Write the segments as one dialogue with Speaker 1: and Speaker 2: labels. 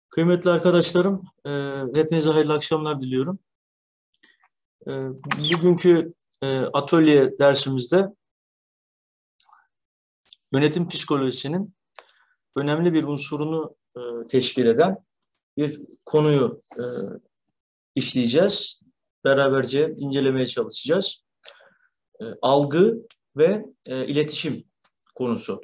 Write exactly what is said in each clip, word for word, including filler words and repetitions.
Speaker 1: Kıymetli arkadaşlarım, e, hepinize hayırlı akşamlar diliyorum. E, bugünkü e, atölye dersimizde yönetim psikolojisinin önemli bir unsurunu e, teşkil eden bir konuyu e, işleyeceğiz. Beraberce incelemeye çalışacağız. E, algı ve e, iletişim konusu.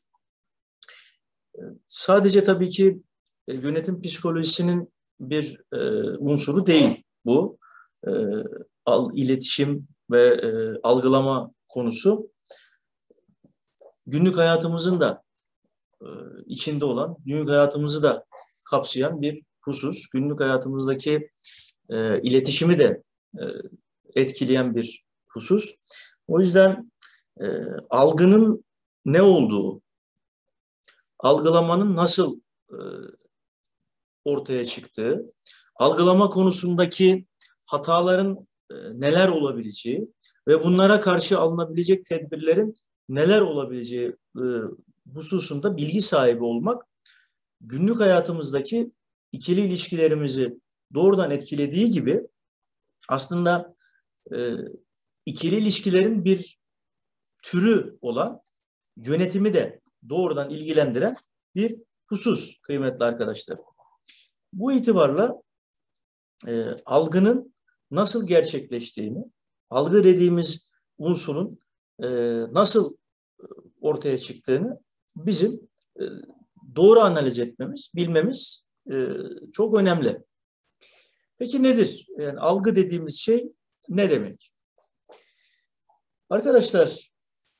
Speaker 1: E, sadece tabii ki e, yönetim psikolojisinin bir e, unsuru değil bu. E, al, iletişim ve e, algılama konusu günlük hayatımızın da e, içinde olan, günlük hayatımızı da kapsayan bir husus. Günlük hayatımızdaki e, iletişimi de e, etkileyen bir husus. O yüzden e, algının ne olduğu, algılamanın nasıl e, ortaya çıktığı, algılama konusundaki hataların e, neler olabileceği ve bunlara karşı alınabilecek tedbirlerin neler olabileceği e, hususunda bilgi sahibi olmak, günlük hayatımızdaki ikili ilişkilerimizi doğrudan etkilediği gibi aslında e, ikili ilişkilerin bir türü olan yönetimi de doğrudan ilgilendiren bir husus kıymetli arkadaşlar. Bu itibarla e, algının nasıl gerçekleştiğini, algı dediğimiz unsurun e, nasıl ortaya çıktığını bizim e, doğru analiz etmemiz, bilmemiz e, çok önemli. Peki nedir? Yani algı dediğimiz şey ne demek? Arkadaşlar,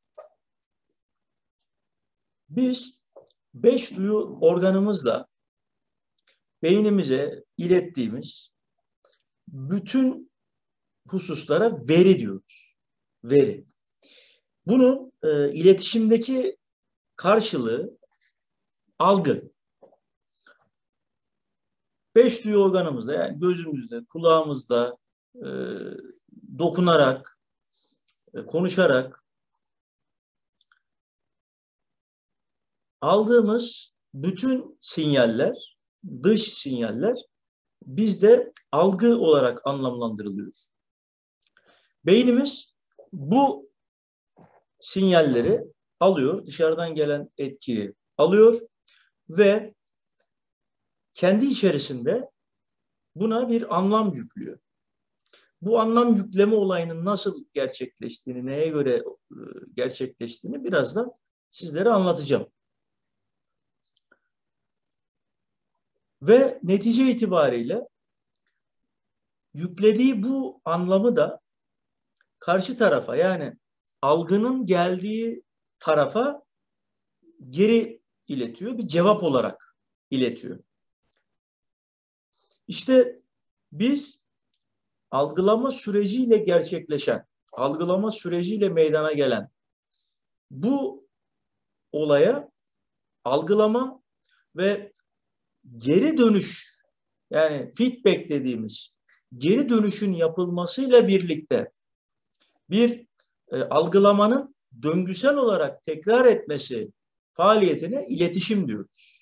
Speaker 1: biz beş duyu organımızla beynimize ilettiğimiz bütün hususlara veri diyoruz. Veri. Bunun e, iletişimdeki karşılığı algı. Beş duyu organımızda, yani gözümüzde, kulağımızda, e, dokunarak, e, konuşarak aldığımız bütün sinyaller, dış sinyaller bizde algı olarak anlamlandırılıyor. Beynimiz bu sinyalleri alıyor, dışarıdan gelen etkiyi alıyor ve kendi içerisinde buna bir anlam yüklüyor. Bu anlam yükleme olayının nasıl gerçekleştiğini, neye göre gerçekleştiğini birazdan sizlere anlatacağım. Ve netice itibariyle yüklediği bu anlamı da karşı tarafa, yani algının geldiği tarafa geri iletiyor, bir cevap olarak iletiyor. İşte biz algılama süreciyle gerçekleşen, algılama süreciyle meydana gelen bu olaya algılama ve geri dönüş, yani feedback dediğimiz geri dönüşün yapılmasıyla birlikte bir e, algılamanın döngüsel olarak tekrar etmesi faaliyetine iletişim diyoruz.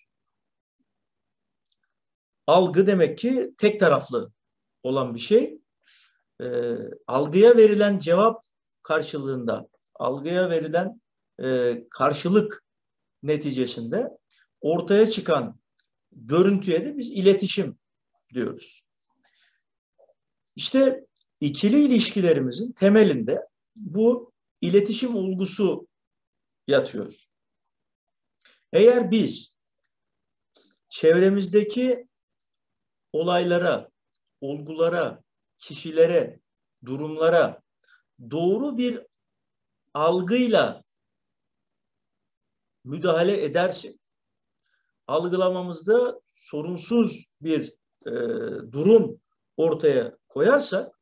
Speaker 1: Algı demek ki tek taraflı olan bir şey. E, algıya verilen cevap karşılığında, algıya verilen e, karşılık neticesinde ortaya çıkan görüntüye de biz iletişim diyoruz. İşte ikili ilişkilerimizin temelinde bu iletişim olgusu yatıyor. Eğer biz çevremizdeki olaylara, olgulara, kişilere, durumlara doğru bir algıyla müdahale edersek, algılamamızda sorunsuz bir e, durum ortaya koyarsak,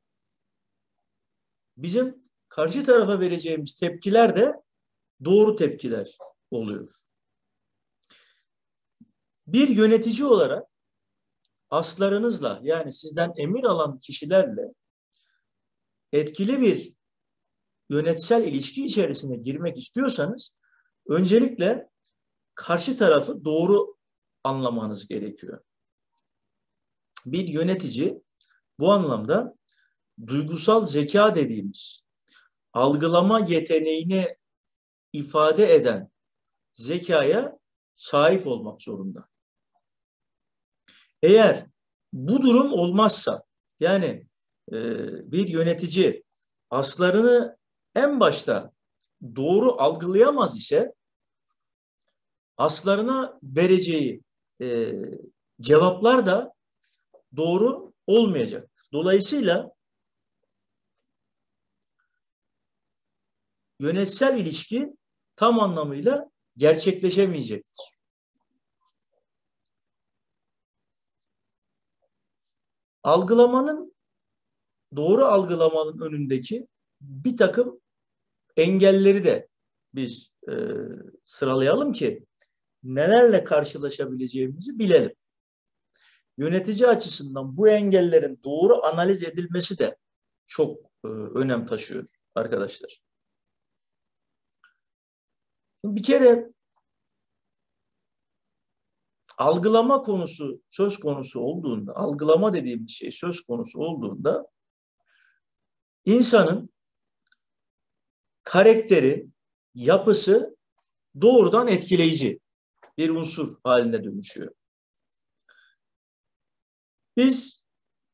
Speaker 1: bizim karşı tarafa vereceğimiz tepkiler de doğru tepkiler oluyor. Bir yönetici olarak aslarınızla, yani sizden emir alan kişilerle etkili bir yönetsel ilişki içerisine girmek istiyorsanız öncelikle karşı tarafı doğru anlamanız gerekiyor. Bir yönetici bu anlamda duygusal zeka dediğimiz algılama yeteneğini ifade eden zekaya sahip olmak zorunda. Eğer bu durum olmazsa, yani e, bir yönetici aslarını en başta doğru algılayamaz ise aslarına vereceği e, cevaplar da doğru olmayacaktır. Dolayısıyla yönetsel ilişki tam anlamıyla gerçekleşemeyecektir. Algılamanın, doğru algılamanın önündeki bir takım engelleri de biz e, sıralayalım ki nelerle karşılaşabileceğimizi bilelim. Yönetici açısından bu engellerin doğru analiz edilmesi de çok e, önem taşıyor arkadaşlar. Bir kere algılama konusu söz konusu olduğunda, algılama dediğimiz şey söz konusu olduğunda insanın karakteri, yapısı doğrudan etkileyici bir unsur haline dönüşüyor. Biz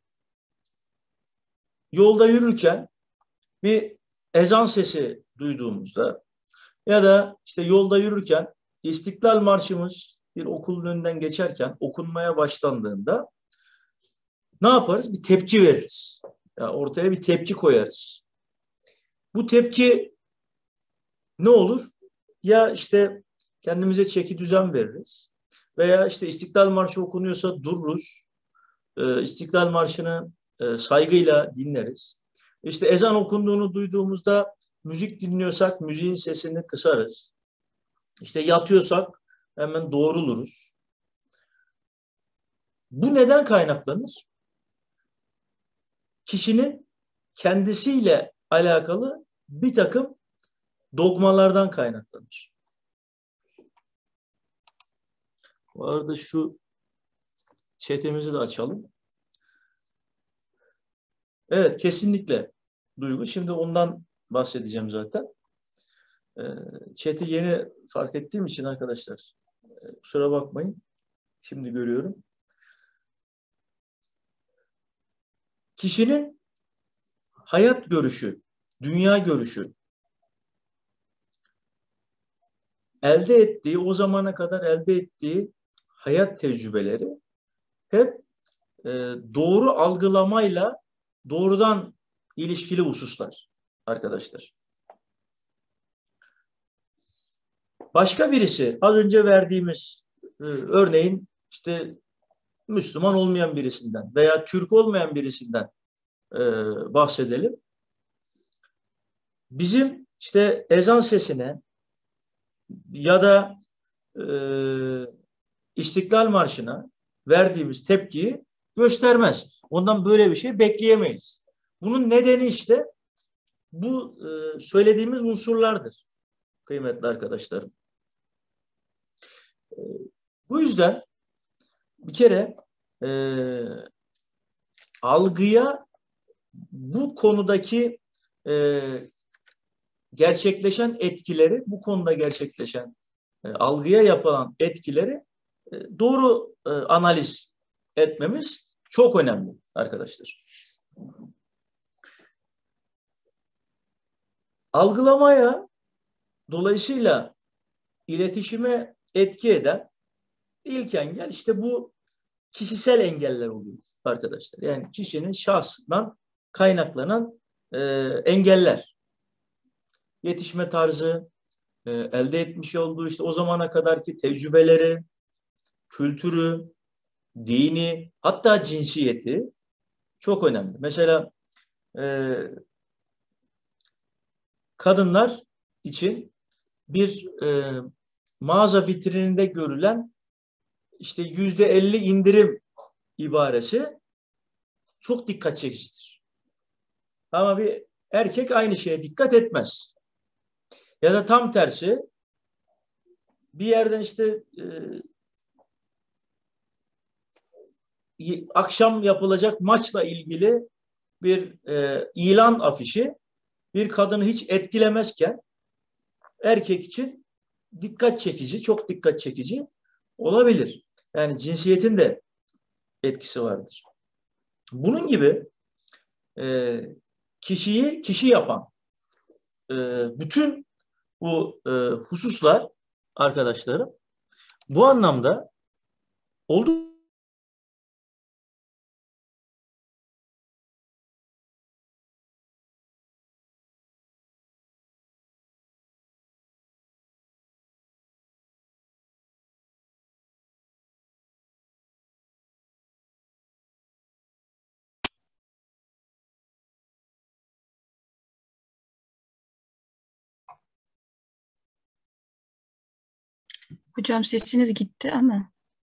Speaker 1: yolda yürürken bir ezan sesi duyduğumuzda ya da işte yolda yürürken İstiklal Marşımız bir okulun önünden geçerken okunmaya başlandığında ne yaparız? Bir tepki veririz. Yani ortaya bir tepki koyarız. Bu tepki ne olur? Ya işte kendimize çeki düzen veririz. Veya işte İstiklal Marşı okunuyorsa dururuz. Ee, İstiklal Marşı'nı e, saygıyla dinleriz. İşte ezan okunduğunu duyduğumuzda müzik dinliyorsak müziğin sesini kısarız. İşte yatıyorsak hemen doğruluruz. Bu neden kaynaklanır? Kişinin kendisiyle alakalı bir takım dogmalardan kaynaklanır. Bu arada şu chat'imizi de açalım. Evet, kesinlikle Duygu. Şimdi ondan bahsedeceğim zaten. Chat'i yeni fark ettiğim için arkadaşlar kusura bakmayın. Şimdi görüyorum. Kişinin hayat görüşü, dünya görüşü, elde ettiği, o zamana kadar elde ettiği hayat tecrübeleri hep e, doğru algılamayla doğrudan ilişkili hususlar arkadaşlar. Başka birisi, az önce verdiğimiz e, örneğin işte Müslüman olmayan birisinden veya Türk olmayan birisinden e, bahsedelim. Bizim işte ezan sesine ya da e, İstiklal Marşı'na verdiğimiz tepkiyi göstermez. Ondan böyle bir şey bekleyemeyiz. Bunun nedeni işte bu e, söylediğimiz unsurlardır kıymetli arkadaşlarım. E, bu yüzden bir kere e, algıya bu konudaki e, gerçekleşen etkileri, bu konuda gerçekleşen e, algıya yapılan etkileri e, doğru e, analiz etmemiz çok önemli arkadaşlar. Algılamaya, dolayısıyla iletişime etki eden ilk engel işte bu kişisel engeller oluyor arkadaşlar. Yani kişinin şahsından kaynaklanan e, engeller. Yetişme tarzı, e, elde etmiş olduğu işte o zamana kadarki tecrübeleri, kültürü, dini, hatta cinsiyeti çok önemli. Mesela e, kadınlar için bir e, mağaza vitrininde görülen işte yüzde elli indirim ibaresi çok dikkat çekicidir. Ama bir erkek aynı şeye dikkat etmez. Ya da tam tersi bir yerden işte e, akşam yapılacak maçla ilgili bir e, ilan afişi bir kadını hiç etkilemezken erkek için dikkat çekici, çok dikkat çekici olabilir. Yani cinsiyetin de etkisi vardır. Bunun gibi e, kişiyi kişi yapan e, bütün bu e, hususlar arkadaşlarım bu anlamda oldukça
Speaker 2: Hocam sesiniz gitti ama.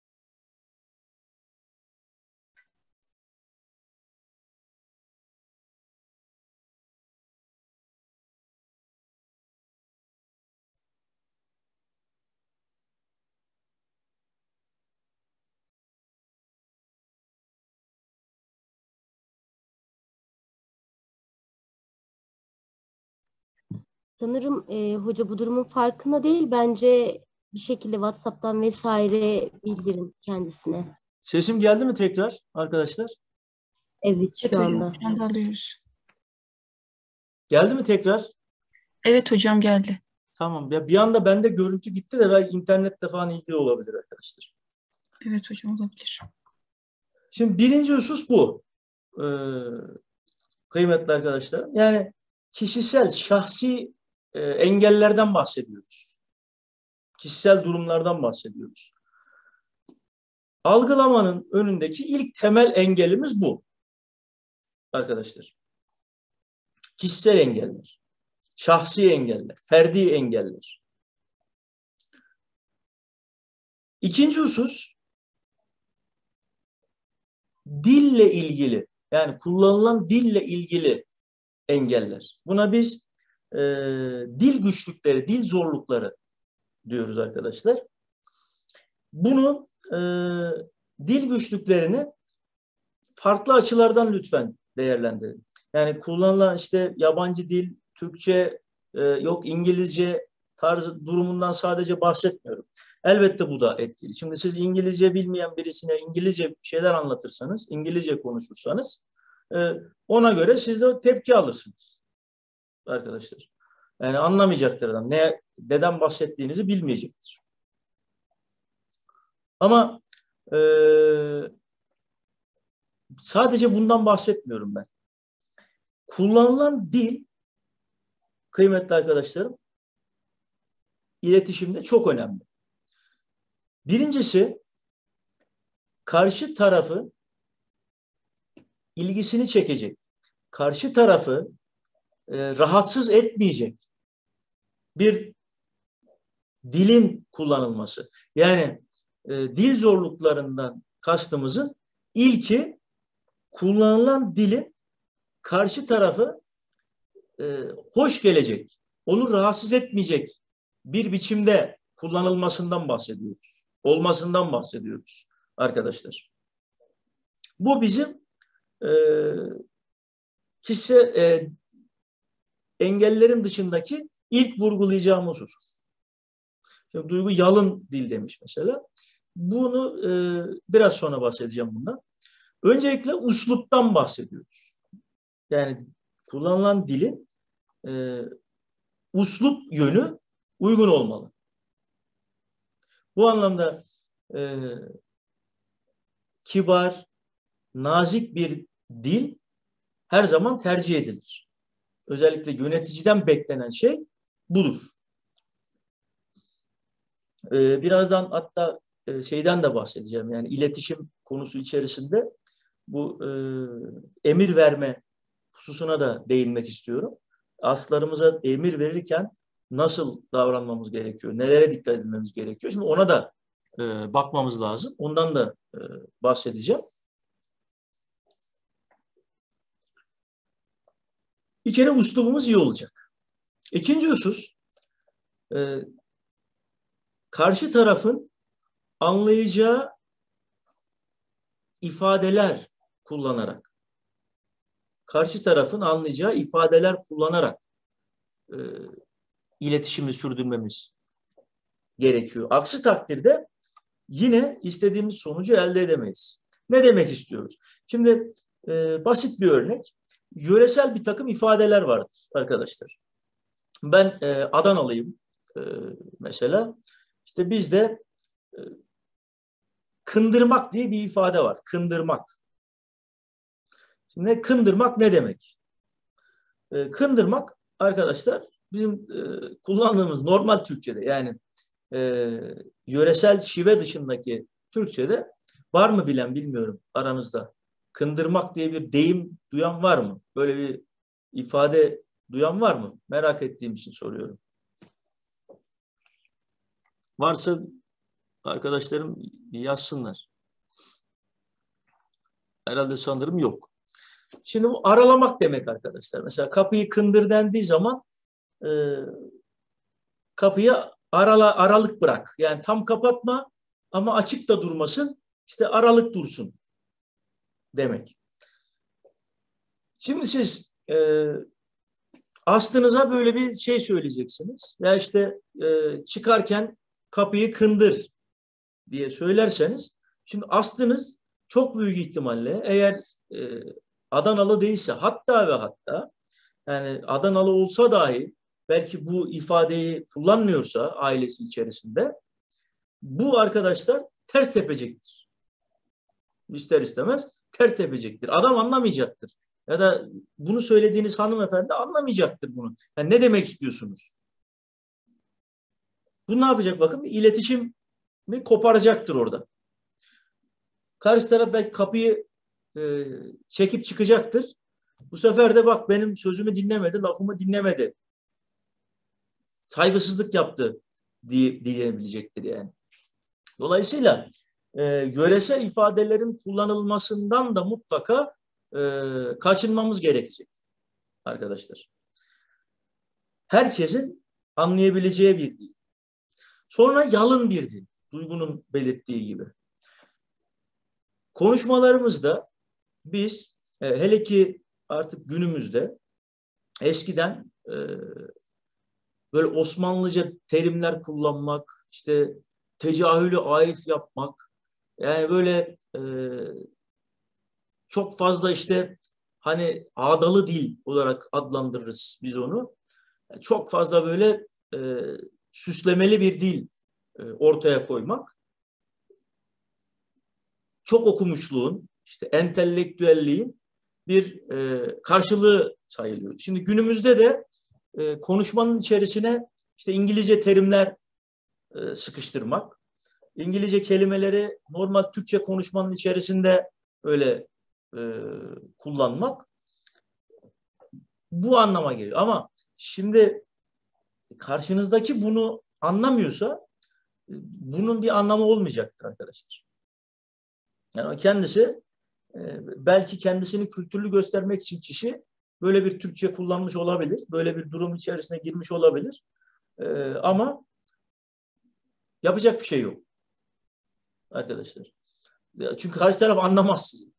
Speaker 3: Sanırım e, hoca bu durumun farkında değil. Bence bir şekilde WhatsApp'tan vesaire bildirin kendisine.
Speaker 1: sesim geldi mi tekrar arkadaşlar?
Speaker 3: Evet,
Speaker 2: Evet
Speaker 3: şu
Speaker 2: hocam
Speaker 3: anda.
Speaker 2: şu anda alıyoruz.
Speaker 1: Geldi mi tekrar?
Speaker 2: Evet hocam geldi.
Speaker 1: Tamam. Ya bir anda bende görüntü gitti de belki internetle falan ilgili olabilir arkadaşlar.
Speaker 2: Evet hocam olabilir.
Speaker 1: Şimdi birinci husus bu. Ee, kıymetli arkadaşlar. Yani kişisel, şahsi e, engellerden bahsediyoruz. Kişisel durumlardan bahsediyoruz. Algılamanın önündeki ilk temel engelimiz bu. Arkadaşlar. Kişisel engeller, şahsi engeller, ferdi engeller. İkinci husus dille ilgili, yani kullanılan dille ilgili engeller. Buna biz e, dil güçlükleri, dil zorlukları diyoruz arkadaşlar. Bunu e, dil güçlüklerini farklı açılardan lütfen değerlendirin. Yani kullanılan işte yabancı dil, Türkçe, e, yok İngilizce tarzı durumundan sadece bahsetmiyorum. Elbette bu da etkili. Şimdi siz İngilizce bilmeyen birisine İngilizce şeyler anlatırsanız, İngilizce konuşursanız e, ona göre siz de tepki alırsınız arkadaşlar. Yani anlamayacaktır adam. Ne, neden bahsettiğinizi bilmeyecektir. Ama e, sadece bundan bahsetmiyorum ben. Kullanılan dil, kıymetli arkadaşlarım, iletişimde çok önemli. Birincisi, karşı tarafı ilgisini çekecek, karşı tarafı e, rahatsız etmeyecek bir dilin kullanılması. Yani e, dil zorluklarından kastımızın ilki kullanılan dilin karşı tarafı e, hoş gelecek, onu rahatsız etmeyecek bir biçimde kullanılmasından bahsediyoruz. Olmasından bahsediyoruz arkadaşlar. Bu bizim e, kişisel e, engellerin dışındaki ilk vurgulayacağımız husus. Şimdi Duygu yalın dil demiş mesela. Bunu e, biraz sonra bahsedeceğim bundan. Öncelikle usluptan bahsediyoruz. Yani kullanılan dilin e, uslup yönü uygun olmalı. Bu anlamda e, kibar, nazik bir dil her zaman tercih edilir. Özellikle yöneticiden beklenen şey budur. Ee, birazdan hatta e, şeyden de bahsedeceğim. Yani iletişim konusu içerisinde bu e, emir verme hususuna da değinmek istiyorum. Aslarımıza emir verirken nasıl davranmamız gerekiyor? Nelere dikkat etmemiz gerekiyor? Şimdi ona da e, bakmamız lazım. Ondan da e, bahsedeceğim. Bir kere üslubumuz iyi olacak. İkinci husus, e, karşı tarafın anlayacağı ifadeler kullanarak, karşı tarafın anlayacağı ifadeler kullanarak e, iletişimi sürdürmemiz gerekiyor. Aksi takdirde yine istediğimiz sonucu elde edemeyiz. Ne demek istiyoruz? Şimdi e, basit bir örnek. Yöresel bir takım ifadeler vardır arkadaşlar. Ben e, Adanalıyım e, mesela. İşte bizde e, kındırmak diye bir ifade var. Kındırmak. Şimdi kındırmak ne demek? E, kındırmak arkadaşlar bizim e, kullandığımız normal Türkçe'de, yani e, yöresel şive dışındaki Türkçe'de var mı bilen bilmiyorum aranızda. Kındırmak diye bir deyim duyan var mı? Böyle bir ifade duyan var mı? Merak ettiğim için soruyorum. Varsa arkadaşlarım yazsınlar. Herhalde sanırım yok. Şimdi bu aralamak demek arkadaşlar. Mesela kapıyı kındır dendiği zaman e, kapıyı arala, aralık bırak. Yani tam kapatma ama açık da durmasın. İşte aralık dursun demek. Şimdi siz e, aslınıza böyle bir şey söyleyeceksiniz. Ya işte e, çıkarken kapıyı kındır diye söylerseniz, şimdi aslınız çok büyük ihtimalle eğer e, Adanalı değilse, hatta ve hatta yani Adanalı olsa dahi belki bu ifadeyi kullanmıyorsa ailesi içerisinde, bu arkadaşlar ters tepecektir. İster istemez ters tepecektir. Adam anlamayacaktır. Ya da bunu söylediğiniz hanımefendi anlamayacaktır bunu. Yani ne demek istiyorsunuz? Bu ne yapacak bakın? İletişimi koparacaktır orada. Karşı taraf belki kapıyı e, çekip çıkacaktır. Bu sefer de bak benim sözümü dinlemedi, lafımı dinlemedi, saygısızlık yaptı diye, diyebilecektir yani. Dolayısıyla e, yöresel ifadelerin kullanılmasından da mutlaka e, kaçınmamız gerekecek arkadaşlar. Herkesin anlayabileceği bir dil. Sonra yalın bir dil. Duygu'nun belirttiği gibi. Konuşmalarımızda biz e, hele ki artık günümüzde, eskiden e, böyle Osmanlıca terimler kullanmak, işte tecahülü arif yapmak, yani böyle e, çok fazla işte hani ağdalı dil olarak adlandırırız biz onu. Yani çok fazla böyle e, süslemeli bir dil e, ortaya koymak, çok okumuşluğun, işte entelektüelliğin bir e, karşılığı sayılıyor. Şimdi günümüzde de e, konuşmanın içerisine işte İngilizce terimler e, sıkıştırmak, İngilizce kelimeleri normal Türkçe konuşmanın içerisinde öyle e, kullanmak bu anlama geliyor. Ama şimdi karşınızdaki bunu anlamıyorsa bunun bir anlamı olmayacaktır arkadaşlar. Yani kendisi belki kendisini kültürlü göstermek için kişi böyle bir Türkçe kullanmış olabilir. Böyle bir durum içerisine girmiş olabilir. Ama yapacak bir şey yok arkadaşlar. Çünkü karşı taraf anlamaz sizi.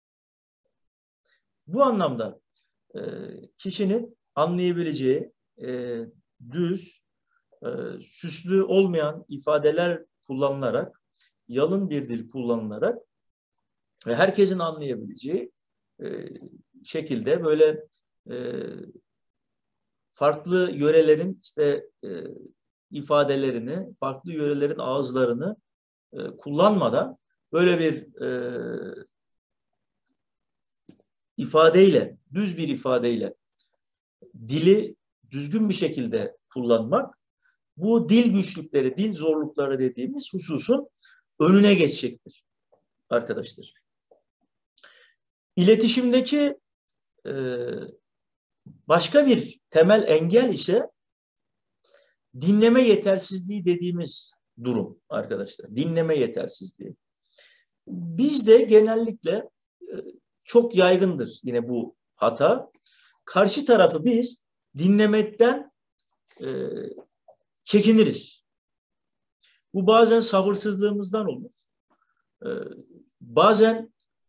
Speaker 1: Bu anlamda kişinin anlayabileceği düz, süslü olmayan ifadeler kullanılarak, yalın bir dil kullanılarak ve herkesin anlayabileceği e, şekilde böyle e, farklı yörelerin işte e, ifadelerini, farklı yörelerin ağızlarını e, kullanmadan böyle bir e, ifadeyle, düz bir ifadeyle dili düzgün bir şekilde kullanmak, bu dil güçlükleri, dil zorlukları dediğimiz hususun önüne geçecektir arkadaşlar. İletişimdeki e, başka bir temel engel ise dinleme yetersizliği dediğimiz durum arkadaşlar. Dinleme yetersizliği. Bizde genellikle e, çok yaygındır yine bu hata. Karşı tarafı biz dinlemekten e, çekiniriz. Bu bazen sabırsızlığımızdan olur. E, bazen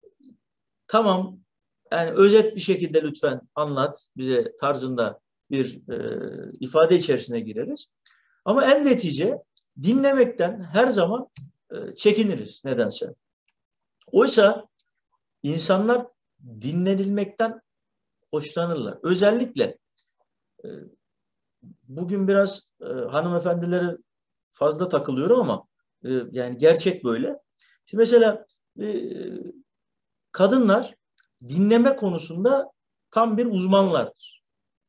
Speaker 1: tamam, yani özet bir şekilde lütfen anlat bize tarzında bir e, ifade içerisine gireriz. Ama en netice dinlemekten her zaman e, çekiniriz nedense. Oysa insanlar dinlenilmekten hoşlanırlar. Özellikle e, bugün biraz e, hanımefendilere fazla takılıyorum ama e, yani gerçek böyle. Şimdi mesela e, kadınlar dinleme konusunda tam bir uzmanlardır.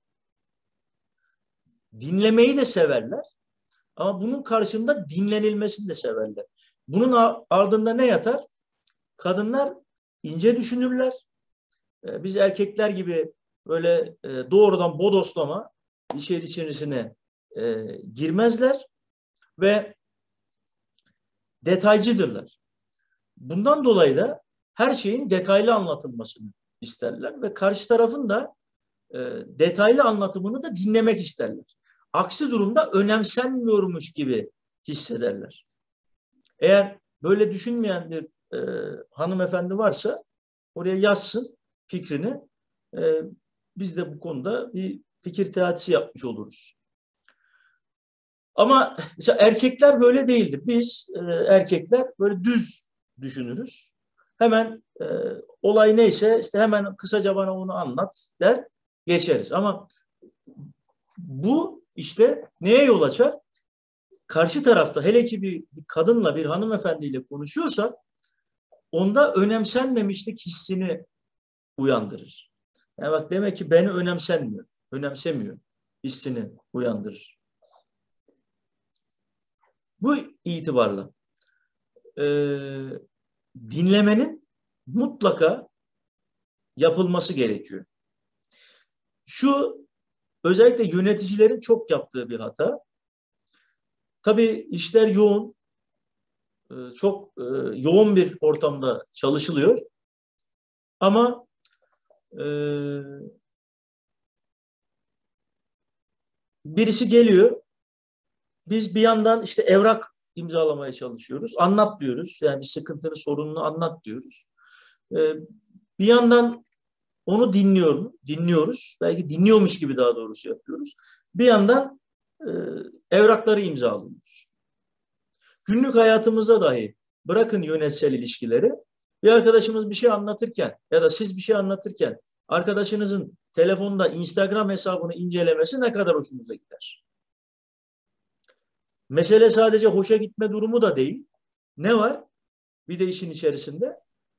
Speaker 1: Dinlemeyi de severler ama bunun karşında dinlenilmesini de severler. Bunun ardında ne yatar? Kadınlar ince düşünürler. E, biz erkekler gibi böyle e, doğrudan bodoslama içeri içerisine e, girmezler ve detaycıdırlar. Bundan dolayı da her şeyin detaylı anlatılmasını isterler ve karşı tarafın da e, detaylı anlatımını da dinlemek isterler. Aksi durumda önemsenmiyormuş gibi hissederler. Eğer böyle düşünmeyen bir e, hanımefendi varsa oraya yazsın fikrini. E, biz de bu konuda bir fikir teatisi yapmış oluruz. Ama mesela erkekler böyle değildir. Biz e, erkekler böyle düz düşünürüz. Hemen e, olay neyse işte hemen kısaca bana onu anlat der geçeriz. Ama bu işte neye yol açar? Karşı tarafta hele ki bir, bir kadınla bir hanımefendiyle konuşuyorsa onda önemsenmemişlik hissini uyandırır. Yani bak demek ki beni önemsenmiyor, önemsemiyor hissini uyandırır. Bu itibarla e, dinlemenin mutlaka yapılması gerekiyor. Şu özellikle yöneticilerin çok yaptığı bir hata. Tabii işler yoğun, e, çok e, yoğun bir ortamda çalışılıyor. Ama e, birisi geliyor, biz bir yandan işte evrak imzalamaya çalışıyoruz. Anlat diyoruz. Yani bir sıkıntını, sorununu anlat diyoruz. Ee, bir yandan onu dinliyor, dinliyoruz. Belki dinliyormuş gibi daha doğrusu yapıyoruz. Bir yandan e, evrakları imzalıyoruz. Günlük hayatımızda dahi bırakın yönetsel ilişkileri, bir arkadaşımız bir şey anlatırken ya da siz bir şey anlatırken arkadaşınızın telefonda Instagram hesabını incelemesi ne kadar hoşunuza gider? Mesele sadece hoşa gitme durumu da değil. Ne var? Bir de işin içerisinde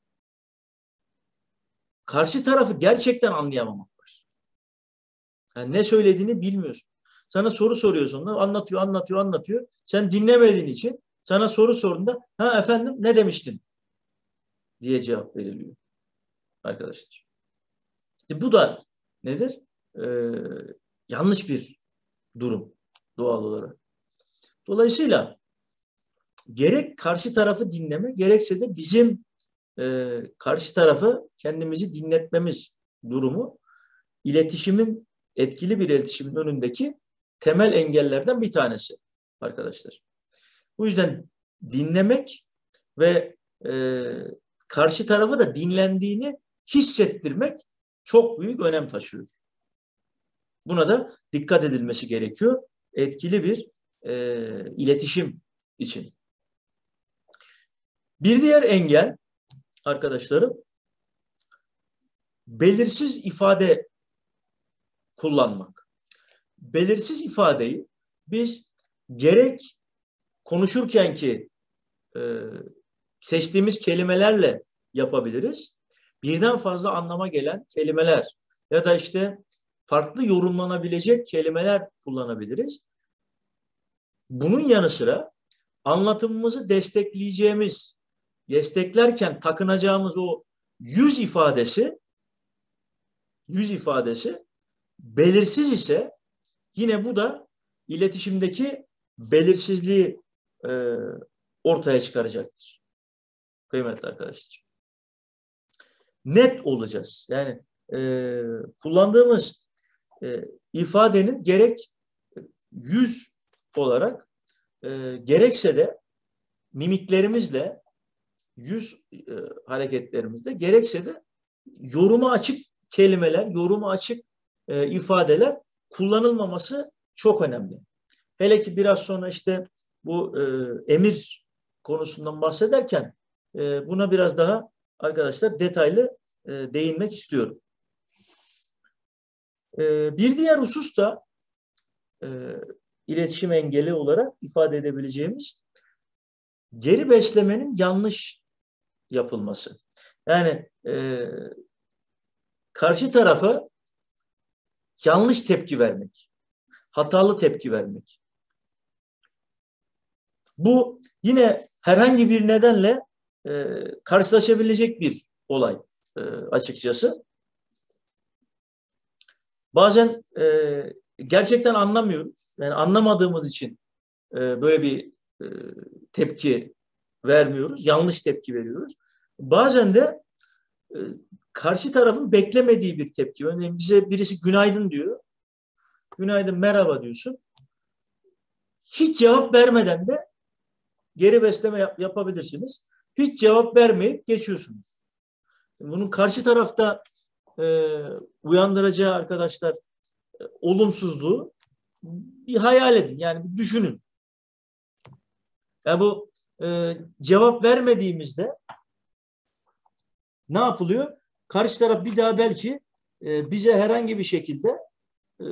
Speaker 1: karşı tarafı gerçekten anlayamamak var. Yani ne söylediğini bilmiyorsun. Sana soru soruyorsun. Anlatıyor, anlatıyor, anlatıyor. Sen dinlemediğin için sana soru sorduğunda ha efendim ne demiştin diye cevap veriliyor arkadaşlar. İşte bu da nedir? Ee, yanlış bir durum doğal olarak. Dolayısıyla gerek karşı tarafı dinleme, gerekse de bizim e, karşı tarafı kendimizi dinletmemiz durumu iletişimin, etkili bir iletişimin önündeki temel engellerden bir tanesi arkadaşlar. Bu yüzden dinlemek ve e, karşı tarafı da dinlendiğini hissettirmek çok büyük önem taşıyor. Buna da dikkat edilmesi gerekiyor. Etkili bir e, iletişim için. Bir diğer engel arkadaşlarım, belirsiz ifade kullanmak. Belirsiz ifadeyi biz gerek konuşurken ki e, seçtiğimiz kelimelerle yapabiliriz. Birden fazla anlama gelen kelimeler ya da işte farklı yorumlanabilecek kelimeler kullanabiliriz. Bunun yanı sıra anlatımımızı destekleyeceğimiz, desteklerken takınacağımız o yüz ifadesi, yüz ifadesi belirsiz ise yine bu da iletişimdeki belirsizliği e, ortaya çıkaracaktır. Kıymetli arkadaşlar. Net olacağız. Yani e, kullandığımız e, ifadenin gerek yüz olarak e, gerekse de mimiklerimizle, yüz e, hareketlerimizle, gerekse de yoruma açık kelimeler, yoruma açık e, ifadeler kullanılmaması çok önemli. Hele ki biraz sonra işte bu e, emir konusundan bahsederken e, buna biraz daha arkadaşlar detaylı e, değinmek istiyorum. E, bir diğer husus da e, iletişim engeli olarak ifade edebileceğimiz geri beslemenin yanlış yapılması. Yani e, karşı tarafa yanlış tepki vermek, hatalı tepki vermek. Bu yine herhangi bir nedenle e, karşılaşabilecek bir olay e, açıkçası. Bazen e, gerçekten anlamıyoruz. Yani anlamadığımız için e, böyle bir e, tepki vermiyoruz. Yanlış tepki veriyoruz. Bazen de e, karşı tarafın beklemediği bir tepki. Örneğin bize birisi günaydın diyor. Günaydın, merhaba diyorsun. Hiç cevap vermeden de geri besleme yap yapabilirsiniz. Hiç cevap vermeyip geçiyorsunuz. Bunun karşı tarafta e, uyandıracağı arkadaşlar e, olumsuzluğu bir hayal edin. Yani bir düşünün. Yani bu e, cevap vermediğimizde ne yapılıyor? Karşı taraf bir daha belki e, bize herhangi bir şekilde e,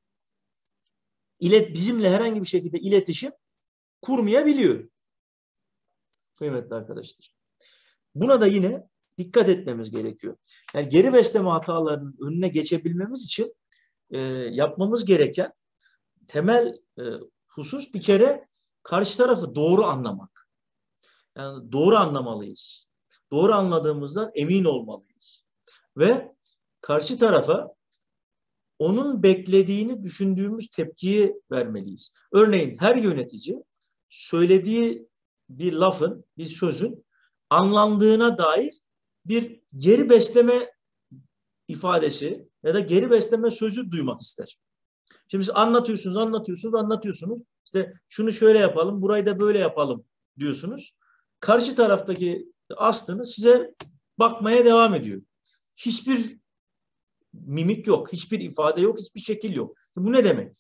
Speaker 1: ilet bizimle herhangi bir şekilde iletişim kurmayabiliyor. Kıymetli arkadaşlar. Buna da yine dikkat etmemiz gerekiyor. Yani geri besleme hatalarının önüne geçebilmemiz için e, yapmamız gereken temel e, husus bir kere karşı tarafı doğru anlamak. Yani doğru anlamalıyız. Doğru anladığımızdan emin olmalıyız. Ve karşı tarafa onun beklediğini düşündüğümüz tepkiyi vermeliyiz. Örneğin her yönetici söylediği bir lafın, bir sözün anlandığına dair bir geri besleme ifadesi ya da geri besleme sözü duymak ister. Şimdi siz anlatıyorsunuz, anlatıyorsunuz, anlatıyorsunuz. İşte şunu şöyle yapalım, burayı da böyle yapalım diyorsunuz. Karşı taraftaki aslını size bakmaya devam ediyor. Hiçbir mimik yok, hiçbir ifade yok, hiçbir şekil yok. Bu ne demek?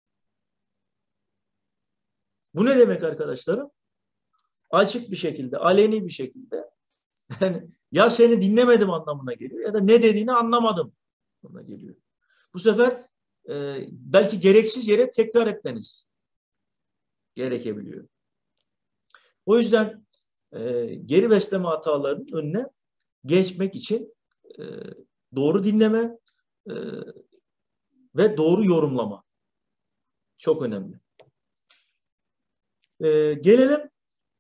Speaker 1: Bu ne demek arkadaşlarım? Açık bir şekilde, aleni bir şekilde yani ya seni dinlemedim anlamına geliyor ya da ne dediğini anlamadım anlamına geliyor. Bu sefer e, belki gereksiz yere tekrar etmeniz gerekebiliyor. O yüzden e, geri besleme hatalarının önüne geçmek için e, doğru dinleme e, ve doğru yorumlama çok önemli. E, gelelim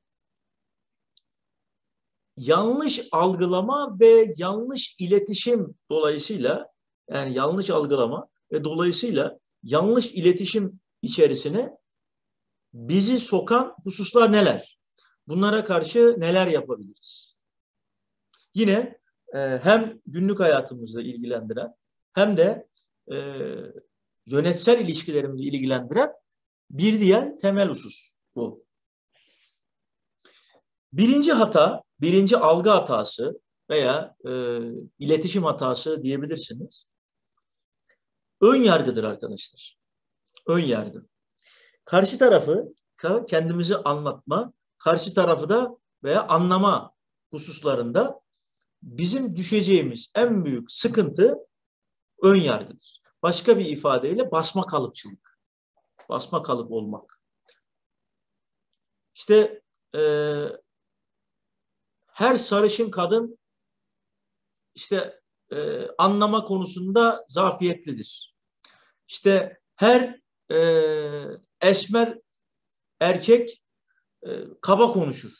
Speaker 1: yanlış algılama ve yanlış iletişim dolayısıyla yani yanlış algılama ve dolayısıyla yanlış iletişim içerisine bizi sokan hususlar neler? Bunlara karşı neler yapabiliriz? Yine e, hem günlük hayatımızla ilgilendiren hem de e, yönetsel ilişkilerimizi ilgilendiren bir diğer temel husus bu. Birinci hata, birinci algı hatası veya e, iletişim hatası diyebilirsiniz. Ön yargıdır arkadaşlar. Ön yargı. Karşı tarafı kendimizi anlatma, karşı tarafı da veya anlama hususlarında bizim düşeceğimiz en büyük sıkıntı ön yargıdır. Başka bir ifadeyle basma kalıpçılık. Basma kalıp olmak. İşte e, her sarışın kadın işte e, anlama konusunda zafiyetlidir. İşte her e, esmer erkek e, kaba konuşur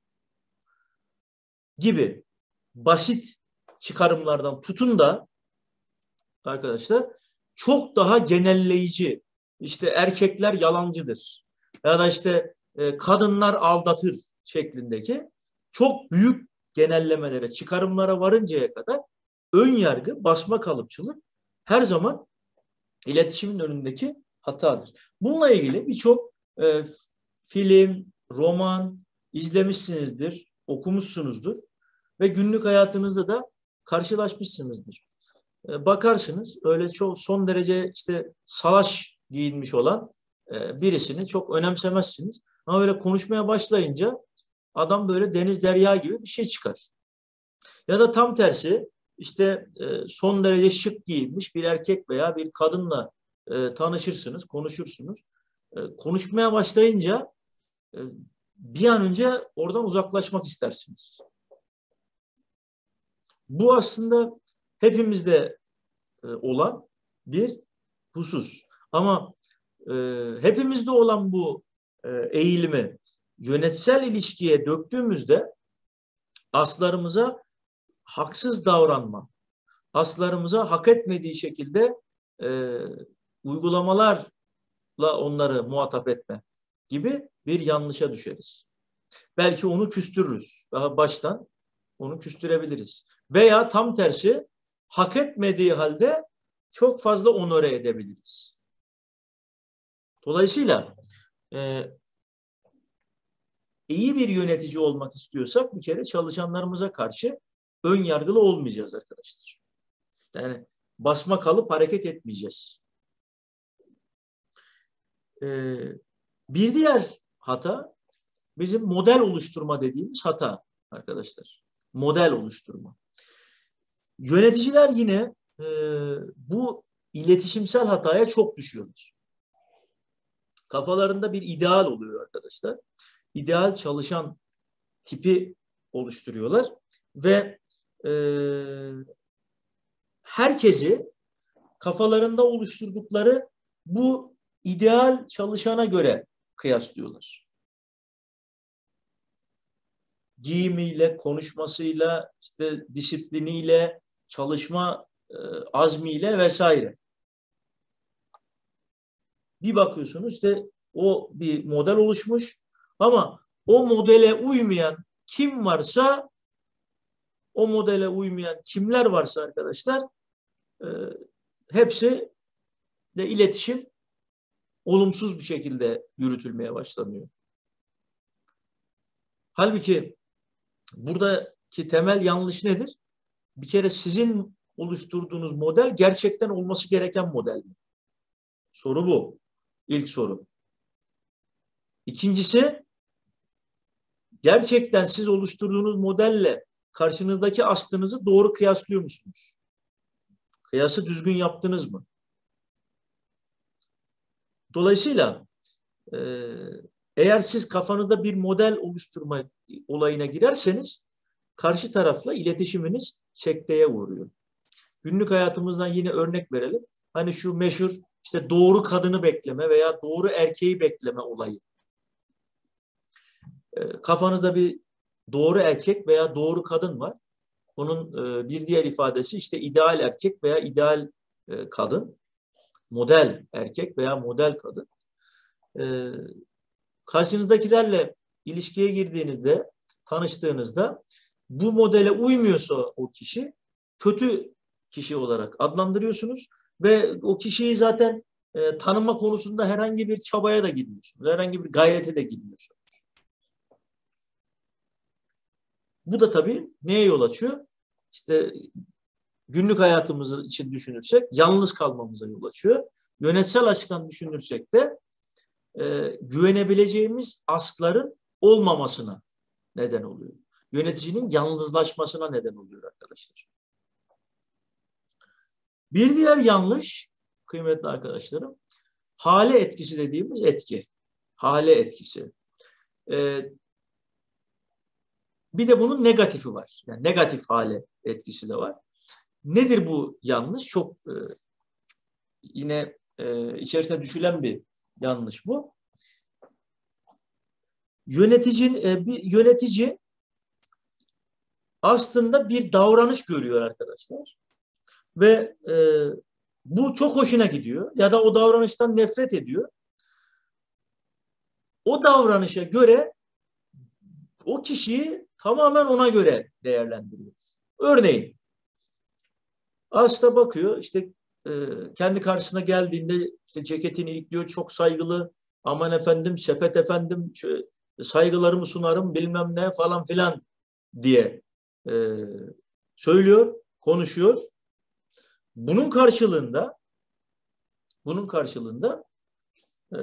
Speaker 1: gibi basit çıkarımlardan tutun da arkadaşlar çok daha genelleyici işte erkekler yalancıdır ya da işte e, kadınlar aldatır şeklindeki çok büyük genellemelere, çıkarımlara varıncaya kadar ön yargı, basma kalıpçılık her zaman iletişimin önündeki hatadır. Bununla ilgili birçok e, film, roman izlemişsinizdir, okumuşsunuzdur ve günlük hayatınızda da karşılaşmışsınızdır. E, bakarsınız öyle çok son derece işte salaş giyinmiş olan e, birisini çok önemsemezsiniz. Ama böyle konuşmaya başlayınca adam böyle deniz derya gibi bir şey çıkar. Ya da tam tersi işte e, son derece şık giyinmiş bir erkek veya bir kadınla e, tanışırsınız, konuşursunuz. E, konuşmaya başlayınca e, bir an önce oradan uzaklaşmak istersiniz. Bu aslında hepimizde e, olan bir husus. Ama e, hepimizde olan bu e, eğilimi yönetsel ilişkiye döktüğümüzde aslarımıza haksız davranma, aslarımıza hak etmediği şekilde e, uygulamalarla onları muhatap etme gibi bir yanlışa düşeriz. Belki onu küstürürüz. Daha baştan onu küstürebiliriz. Veya tam tersi hak etmediği halde çok fazla onore edebiliriz. Dolayısıyla e, iyi bir yönetici olmak istiyorsak bir kere çalışanlarımıza karşı ön yargılı olmayacağız arkadaşlar. Yani basma kalıp hareket etmeyeceğiz. Ee, bir diğer hata bizim model oluşturma dediğimiz hata arkadaşlar. Model oluşturma. Yöneticiler yine e, bu iletişimsel hataya çok düşüyorlar. Kafalarında bir ideal oluyor arkadaşlar. İdeal çalışan tipi oluşturuyorlar ve e, herkesi kafalarında oluşturdukları bu ideal çalışana göre kıyaslıyorlar. Giyimiyle, konuşmasıyla, işte disipliniyle, çalışma e, azmiyle vesaire. Bir bakıyorsunuz işte o bir model oluşmuş ama o modele uymayan kim varsa, o modele uymayan kimler varsa arkadaşlar e, hepsi de iletişim olumsuz bir şekilde yürütülmeye başlanıyor. Halbuki buradaki temel yanlış nedir? Bir kere sizin oluşturduğunuz model gerçekten olması gereken model mi? Soru bu. İlk soru. İkincisi, gerçekten siz oluşturduğunuz modelle karşınızdaki aslınızı doğru kıyaslıyor musunuz? Kıyası düzgün yaptınız mı? Dolayısıyla e, eğer siz kafanızda bir model oluşturma olayına girerseniz karşı tarafla iletişiminiz sekteye uğruyor. Günlük hayatımızdan yine örnek verelim. Hani şu meşhur işte doğru kadını bekleme veya doğru erkeği bekleme olayı. E, kafanızda bir doğru erkek veya doğru kadın var. Bunun e, bir diğer ifadesi işte ideal erkek veya ideal e, kadın. Model erkek veya model kadın. E, karşınızdakilerle ilişkiye girdiğinizde, tanıştığınızda bu modele uymuyorsa o kişi kötü kişi olarak adlandırıyorsunuz ve o kişiyi zaten e, tanıma konusunda herhangi bir çabaya da girmiyorsunuz. Herhangi bir gayrete de girmiyorsunuz. Bu da tabii neye yol açıyor? İşte günlük hayatımız için düşünürsek yalnız kalmamıza yol açıyor. Yönetsel açıdan düşünürsek de e, güvenebileceğimiz asların olmamasına neden oluyor. Yöneticinin yalnızlaşmasına neden oluyor arkadaşlar. Bir diğer yanlış kıymetli arkadaşlarım, hale etkisi dediğimiz etki. Hale etkisi. E, bir de bunun negatifi var. Yani negatif hale etkisi de var. Nedir bu yanlış? Çok e, yine e, içerisine düşülen bir yanlış bu. Yöneticinin e, bir yönetici aslında bir davranış görüyor arkadaşlar ve e, bu çok hoşuna gidiyor ya da o davranıştan nefret ediyor. O davranışa göre o kişiyi tamamen ona göre değerlendiriyor. Örneğin aslında bakıyor işte e, kendi karşısına geldiğinde işte ceketini ilikliyor, çok saygılı, aman efendim sepet efendim saygılarımı sunarım bilmem ne falan filan diye e, söylüyor, konuşuyor. Bunun karşılığında bunun karşılığında e,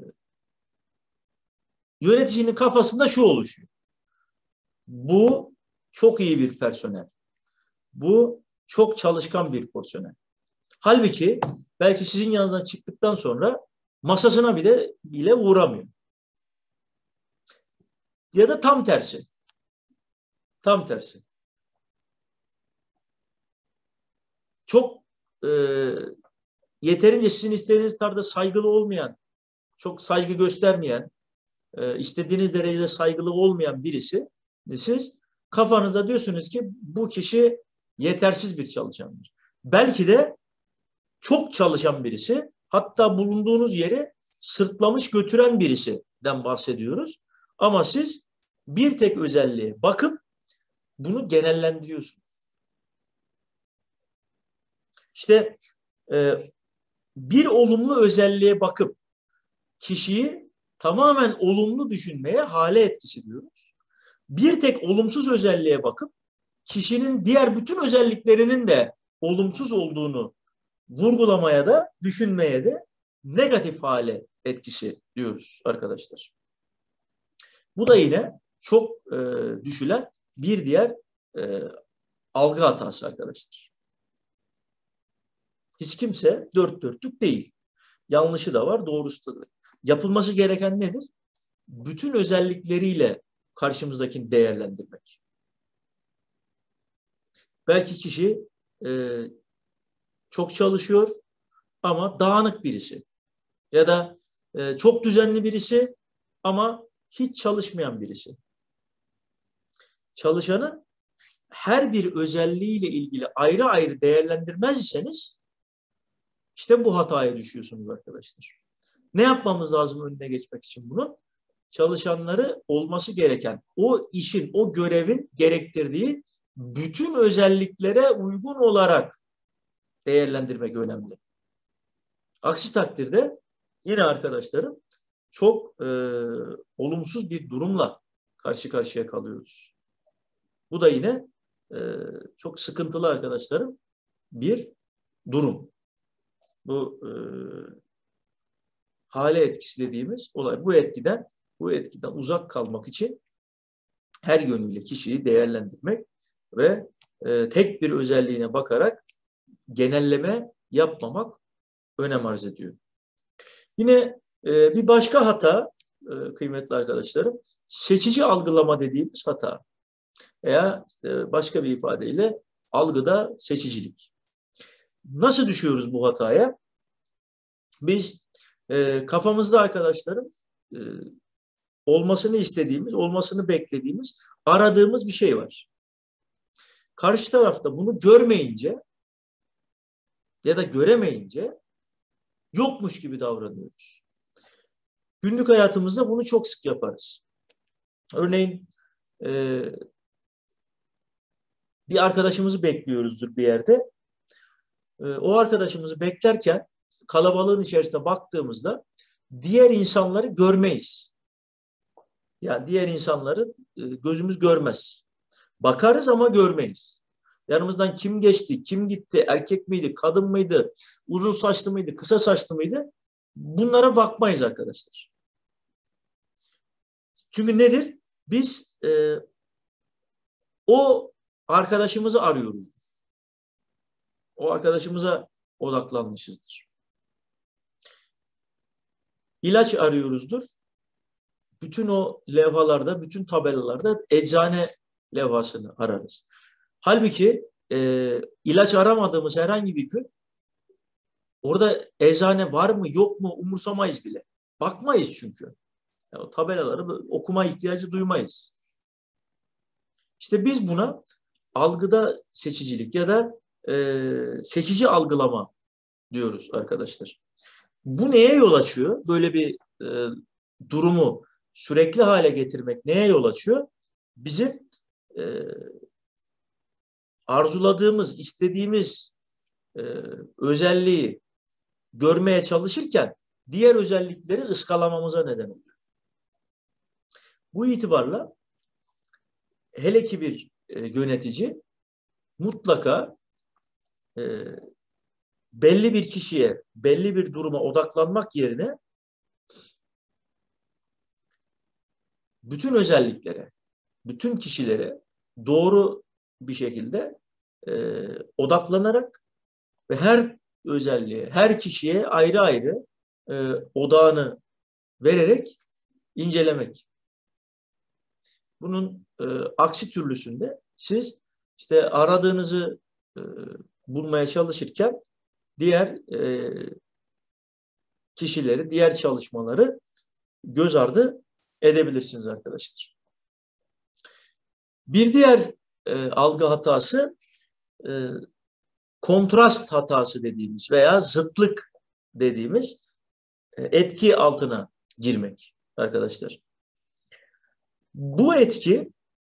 Speaker 1: yöneticinin kafasında şu oluşuyor. Bu çok iyi bir personel. Bu çok çalışkan bir personel. Halbuki belki sizin yanınızdan çıktıktan sonra masasına bile bile uğramıyor. Ya da tam tersi. Tam tersi. Çok e, yeterince sizin istediğiniz tarzda saygılı olmayan, çok saygı göstermeyen, e, istediğiniz derecede saygılı olmayan birisi, siz kafanızda diyorsunuz ki bu kişi yetersiz bir çalışandır. Belki de çok çalışan birisi, hatta bulunduğunuz yeri sırtlamış götüren birisinden bahsediyoruz. Ama siz bir tek özelliğe bakıp bunu genellendiriyorsunuz. İşte e, bir olumlu özelliğe bakıp kişiyi tamamen olumlu düşünmeye hale etkisi diyoruz. Bir tek olumsuz özelliğe bakıp kişinin diğer bütün özelliklerinin de olumsuz olduğunu vurgulamaya da, düşünmeye de negatif hale etkisi diyoruz arkadaşlar. Bu da yine çok e, düşülen bir diğer e, algı hatası arkadaşlar. Hiç kimse dört dörtlük değil. Yanlışı da var, doğrusu da var. Yapılması gereken nedir? Bütün özellikleriyle karşımızdakini değerlendirmek. Belki kişi e, çok çalışıyor ama dağınık birisi. Ya da e, çok düzenli birisi ama hiç çalışmayan birisi. Çalışanı her bir özelliğiyle ilgili ayrı ayrı değerlendirmez iseniz işte bu hataya düşüyorsunuz arkadaşlar. Ne yapmamız lazım önüne geçmek için bunun? Çalışanları olması gereken, o işin, o görevin gerektirdiği bütün özelliklere uygun olarak değerlendirmek önemli. Aksi takdirde yine arkadaşlarım çok e, olumsuz bir durumla karşı karşıya kalıyoruz. Bu da yine e, çok sıkıntılı arkadaşlarım bir durum. Bu e, hale etkisi dediğimiz olay. Bu etkiden bu etkiden uzak kalmak için her yönüyle kişiyi değerlendirmek ve e, tek bir özelliğine bakarak genelleme yapmamak önem arz ediyor. Yine e, bir başka hata e, kıymetli arkadaşlarım, seçici algılama dediğimiz hata veya e, başka bir ifadeyle algıda seçicilik. Nasıl düşüyoruz bu hataya? Biz e, kafamızda arkadaşlarım e, olmasını istediğimiz, olmasını beklediğimiz, aradığımız bir şey var. Karşı tarafta bunu görmeyince ya da göremeyince yokmuş gibi davranıyoruz. Günlük hayatımızda bunu çok sık yaparız. Örneğin e, bir arkadaşımızı bekliyoruzdur bir yerde. E, o arkadaşımızı beklerken kalabalığın içerisinde baktığımızda diğer insanları görmeyiz. Yani diğer insanları e, gözümüz görmez. Bakarız ama görmeyiz. Yanımızdan kim geçti, kim gitti, erkek miydi, kadın mıydı, uzun saçlı mıydı, kısa saçlı mıydı? Bunlara bakmayız arkadaşlar. Çünkü nedir? Biz e, o arkadaşımızı arıyoruzdur. O arkadaşımıza odaklanmışızdır. İlaç arıyoruzdur. Bütün o levhalarda, bütün tabelalarda eczane levhasını ararız. Halbuki e, ilaç aramadığımız herhangi bir gün orada eczane var mı yok mu umursamayız bile. Bakmayız çünkü. Yani o tabelaları okuma ihtiyacı duymayız. İşte biz buna algıda seçicilik ya da e, seçici algılama diyoruz arkadaşlar. Bu neye yol açıyor? Böyle bir e, durumu sürekli hale getirmek neye yol açıyor? Bizim e, arzuladığımız, istediğimiz e, özelliği görmeye çalışırken diğer özellikleri ıskalamamıza neden oluyor. Bu itibarla hele ki bir e, yönetici mutlaka e, belli bir kişiye, belli bir duruma odaklanmak yerine bütün özelliklere, bütün kişilere doğru bir şekilde e, odaklanarak ve her özelliğe, her kişiye ayrı ayrı e, odağını vererek incelemek. Bunun e, aksi türlüsünde siz işte aradığınızı e, bulmaya çalışırken diğer e, kişileri, diğer çalışmaları göz ardı edebilirsiniz arkadaşlar. Bir diğer e, algı hatası e, kontrast hatası dediğimiz veya zıtlık dediğimiz e, etki altına girmek arkadaşlar. Bu etki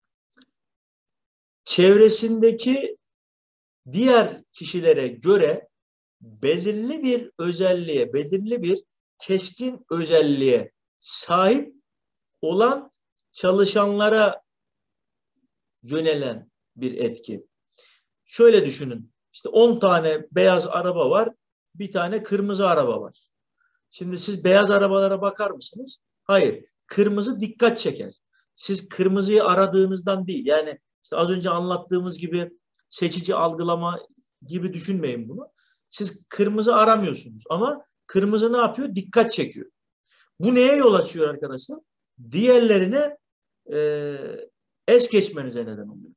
Speaker 1: çevresindeki diğer kişilere göre belirli bir özelliğe, belirli bir keskin özelliğe sahip olan çalışanlara yönelen bir etki. Şöyle düşünün, işte on tane beyaz araba var, bir tane kırmızı araba var. Şimdi siz beyaz arabalara bakar mısınız? Hayır, kırmızı dikkat çeker. Siz kırmızıyı aradığınızdan değil, yani işte az önce anlattığımız gibi seçici algılama gibi düşünmeyin bunu. Siz kırmızı aramıyorsunuz ama kırmızı ne yapıyor? Dikkat çekiyor. Bu neye yol açıyor arkadaşlar? Diğerlerine e, es geçmenize neden oluyor.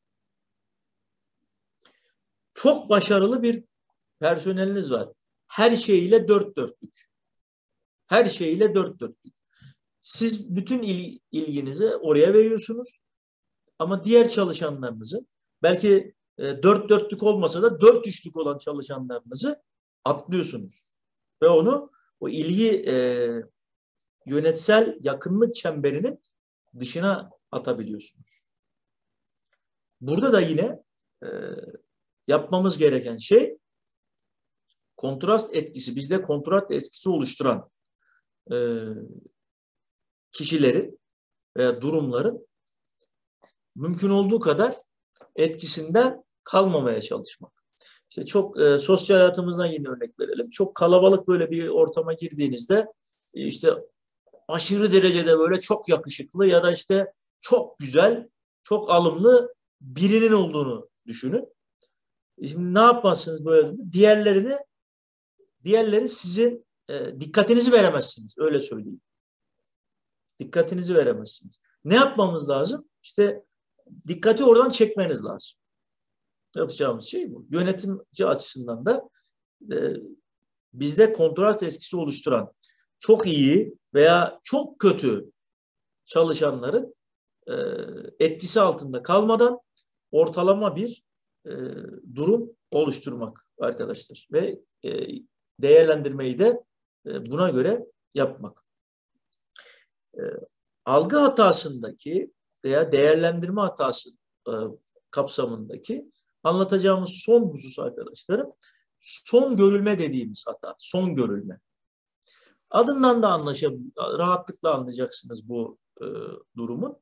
Speaker 1: Çok başarılı bir personeliniz var. Her şeyiyle dört dörtlük. Her şeyiyle dört dörtlük. Siz bütün il, ilginizi oraya veriyorsunuz. Ama diğer çalışanlarınızı belki e, dört dörtlük olmasa da dört üçlük olan çalışanlarınızı atlıyorsunuz. Ve onu o ilgi e, yönetsel yakınlık çemberinin dışına atabiliyorsunuz. Burada da yine e, yapmamız gereken şey kontrast etkisi, bizde kontrast etkisi oluşturan e, kişilerin veya durumların mümkün olduğu kadar etkisinden kalmamaya çalışmak. İşte çok e, sosyal hayatımızdan yine örnek verelim. Çok kalabalık böyle bir ortama girdiğinizde e, işte aşırı derecede böyle çok yakışıklı ya da işte çok güzel, çok alımlı birinin olduğunu düşünün. Şimdi ne yapmazsınız böyle? Diğerlerini, diğerleri sizin e, dikkatinizi veremezsiniz. Öyle söyleyeyim. Dikkatinizi veremezsiniz. Ne yapmamız lazım? İşte dikkati oradan çekmeniz lazım. Yapacağımız şey bu. Yönetimci açısından da e, bizde kontrast etkisi oluşturan çok iyi veya çok kötü çalışanların e, etkisi altında kalmadan ortalama bir e, durum oluşturmak arkadaşlar. Ve e, değerlendirmeyi de e, buna göre yapmak. E, algı hatasındaki veya değerlendirme hatası e, kapsamındaki anlatacağımız son husus arkadaşlarım, son görülme dediğimiz hata, son görülme. Adından da anlaşabilir, rahatlıkla anlayacaksınız bu e, durumun.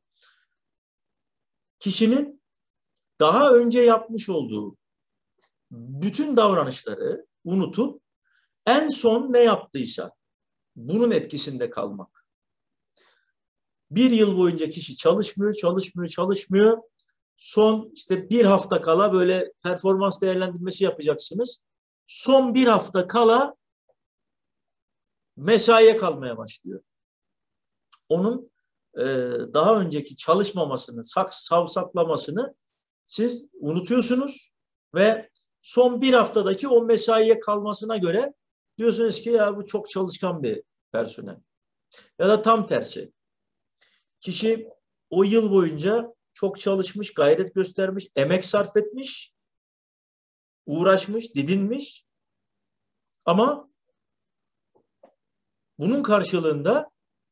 Speaker 1: Kişinin daha önce yapmış olduğu bütün davranışları unutup en son ne yaptıysa bunun etkisinde kalmak. Bir yıl boyunca kişi çalışmıyor, çalışmıyor, çalışmıyor. Son işte bir hafta kala böyle performans değerlendirmesi yapacaksınız. Son bir hafta kala mesaiye kalmaya başlıyor. Onun e, daha önceki çalışmamasını, sak, savsaklamasını siz unutuyorsunuz ve son bir haftadaki o mesaiye kalmasına göre diyorsunuz ki ya bu çok çalışkan bir personel. Ya da tam tersi. Kişi o yıl boyunca çok çalışmış, gayret göstermiş, emek sarf etmiş, uğraşmış, didinmiş ama bunun karşılığında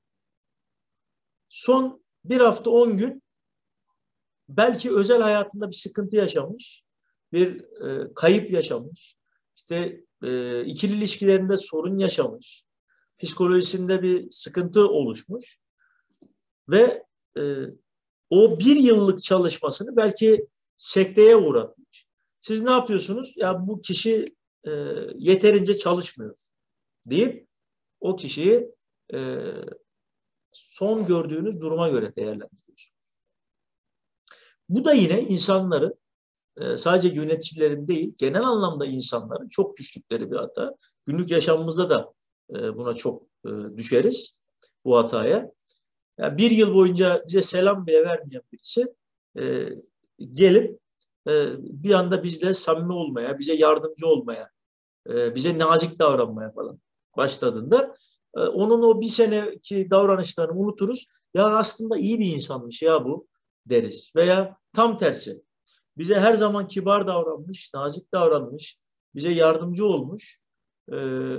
Speaker 1: son bir hafta on gün belki özel hayatında bir sıkıntı yaşamış, bir e, kayıp yaşamış, işte e, ikili ilişkilerinde sorun yaşamış, psikolojisinde bir sıkıntı oluşmuş ve e, o bir yıllık çalışmasını belki sekteye uğratmış. Siz ne yapıyorsunuz? Ya bu kişi e, yeterince çalışmıyor deyip o kişiyi e, son gördüğünüz duruma göre değerlendiriyorsunuz. Bu da yine insanları e, sadece yöneticilerin değil, genel anlamda insanların çok düştükleri bir hata. Günlük yaşamımızda da e, buna çok e, düşeriz, bu hataya. Yani bir yıl boyunca bize selam bile vermeyen birisi e, gelip e, bir anda bizle samimi olmaya, bize yardımcı olmaya, e, bize nazik davranmaya falan başladığında e, onun o bir seneki davranışlarını unuturuz. Ya aslında iyi bir insanmış ya bu deriz. Veya tam tersi. Bize her zaman kibar davranmış, nazik davranmış, bize yardımcı olmuş e,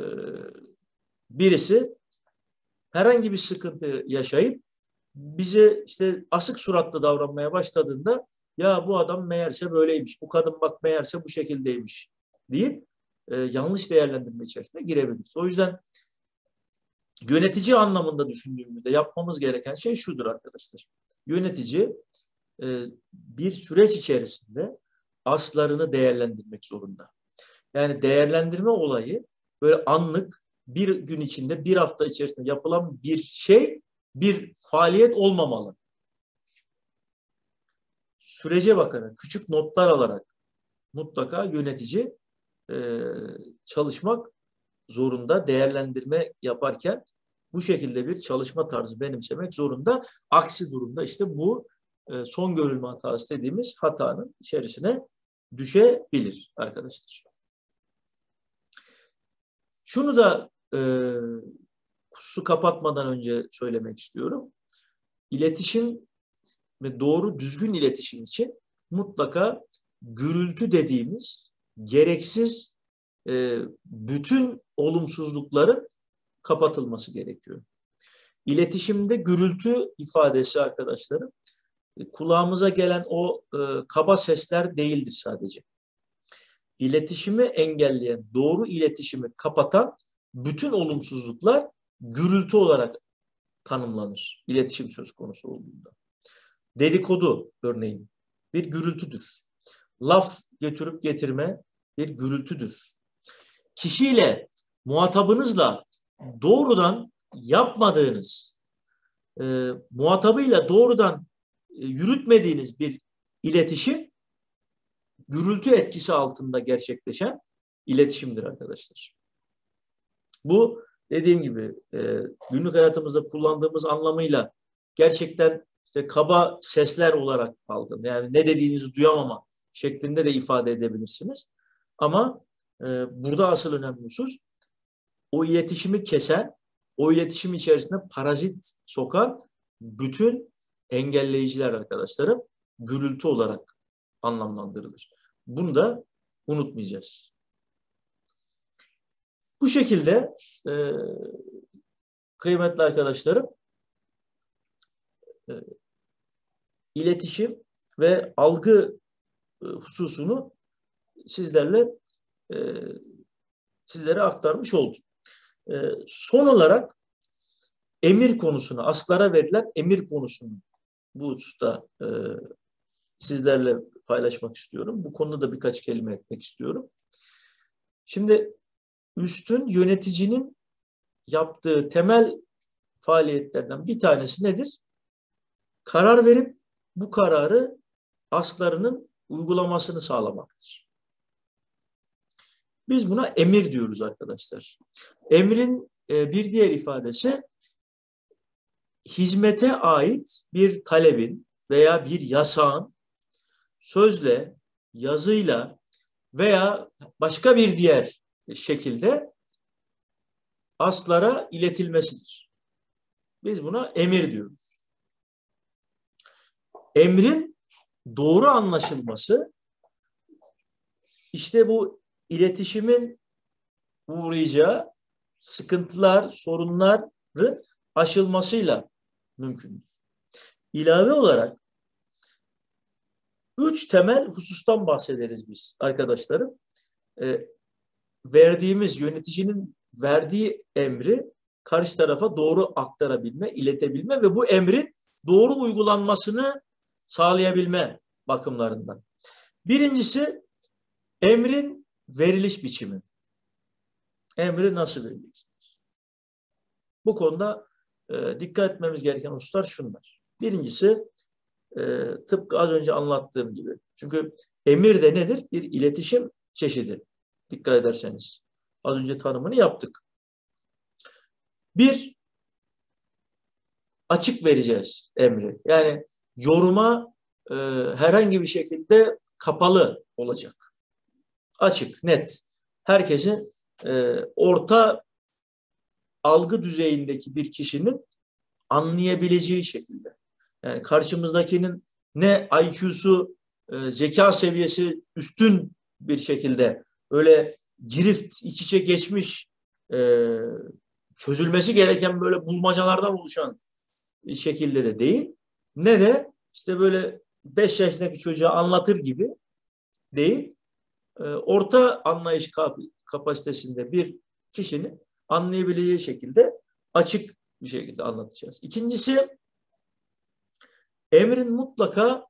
Speaker 1: birisi herhangi bir sıkıntı yaşayıp bize işte asık suratlı davranmaya başladığında ya bu adam meğerse böyleymiş, bu kadın bak meğerse bu şekildeymiş deyip e, yanlış değerlendirme içerisine girebiliriz. O yüzden yönetici anlamında düşündüğümüzde yapmamız gereken şey şudur arkadaşlar. Yönetici e, bir süreç içerisinde aslarını değerlendirmek zorunda. Yani değerlendirme olayı böyle anlık bir gün içinde, bir hafta içerisinde yapılan bir şey, bir faaliyet olmamalı. Sürece bakarak, küçük notlar alarak mutlaka yönetici e, çalışmak zorunda, değerlendirme yaparken bu şekilde bir çalışma tarzı benimsemek zorunda. Aksi durumda işte bu e, son görülme hatası dediğimiz hatanın içerisine düşebilir arkadaşlar. Şunu da e, su kapatmadan önce söylemek istiyorum. İletişim ve doğru düzgün iletişim için mutlaka gürültü dediğimiz gereksiz e, bütün olumsuzlukların kapatılması gerekiyor. İletişimde gürültü ifadesi arkadaşlarım e, kulağımıza gelen o e, kaba sesler değildir sadece. İletişimi engelleyen, doğru iletişimi kapatan bütün olumsuzluklar gürültü olarak tanımlanır iletişim söz konusu olduğunda. Dedikodu örneğin bir gürültüdür. Laf götürüp getirme bir gürültüdür. Kişiyle, muhatabınızla doğrudan yapmadığınız, e, muhatabıyla doğrudan e, yürütmediğiniz bir iletişim gürültü etkisi altında gerçekleşen iletişimdir arkadaşlar. Bu dediğim gibi e, günlük hayatımızda kullandığımız anlamıyla gerçekten işte kaba sesler olarak aldım. Yani ne dediğinizi duyamama şeklinde de ifade edebilirsiniz. Ama e, burada asıl önemli husus o iletişimi kesen, o iletişim içerisinde parazit sokan bütün engelleyiciler arkadaşlarım gürültü olarak anlamlandırılır. Bunu da unutmayacağız. Bu şekilde e, kıymetli arkadaşlarım e, iletişim ve algı e, hususunu sizlerle e, sizlere aktarmış oldum. E, son olarak emir konusunu, aslara verilen emir konusunu bu hususta e, sizlerle paylaşmak istiyorum. Bu konuda da birkaç kelime etmek istiyorum. Şimdi üstün yöneticinin yaptığı temel faaliyetlerden bir tanesi nedir? Karar verip bu kararı aslarının uygulamasını sağlamaktır. Biz buna emir diyoruz arkadaşlar. Emrin e, bir diğer ifadesi hizmete ait bir talebin veya bir yasağın sözle, yazıyla veya başka bir diğer şekilde aslara iletilmesidir. Biz buna emir diyoruz. Emrin doğru anlaşılması işte bu iletişimin uğrayacağı sıkıntılar, sorunların aşılmasıyla mümkündür. İlave olarak üç temel husustan bahsederiz biz arkadaşlarım. E, verdiğimiz, yöneticinin verdiği emri karşı tarafa doğru aktarabilme, iletebilme ve bu emrin doğru uygulanmasını sağlayabilme bakımlarından. Birincisi Emrin veriliş biçimi. Emri nasıl vereceksiniz? Bu konuda e, dikkat etmemiz gereken hususlar şunlar. Birincisi e, tıpkı az önce anlattığım gibi. Çünkü emir de nedir? Bir iletişim çeşidi. Dikkat ederseniz. Az önce tanımını yaptık. Bir, açık vereceğiz emri. Yani yoruma e, herhangi bir şekilde kapalı olacak. Açık, net. Herkesin e, orta algı düzeyindeki bir kişinin anlayabileceği şekilde. Yani karşımızdakinin ne I Q'su, e, zeka seviyesi üstün bir şekilde öyle girift, iç içe geçmiş, e, çözülmesi gereken böyle bulmacalardan oluşan şekilde de değil. Ne de işte böyle beş yaşındaki çocuğa anlatır gibi değil. E, orta anlayış kap kapasitesinde bir kişinin anlayabileceği şekilde açık bir şekilde anlatacağız. İkincisi, emrin mutlaka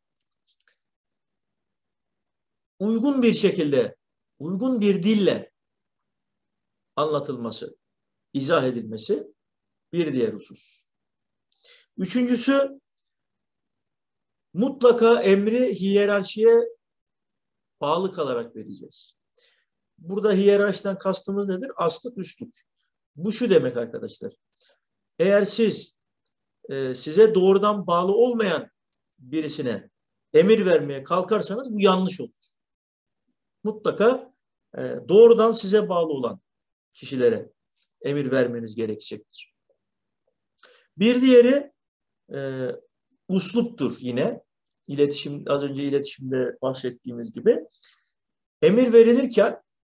Speaker 1: uygun bir şekilde, uygun bir dille anlatılması, izah edilmesi bir diğer husus. Üçüncüsü, mutlaka emri hiyerarşiye bağlı kalarak vereceğiz. Burada hiyerarşiden kastımız nedir? Aslık, üstlük. Bu şu demek arkadaşlar. Eğer siz e, size doğrudan bağlı olmayan birisine emir vermeye kalkarsanız bu yanlış olur. Mutlaka e, doğrudan size bağlı olan kişilere emir vermeniz gerekecektir. Bir diğeri e, usluptur yine. İletişim, az önce iletişimde bahsettiğimiz gibi. Emir verilirken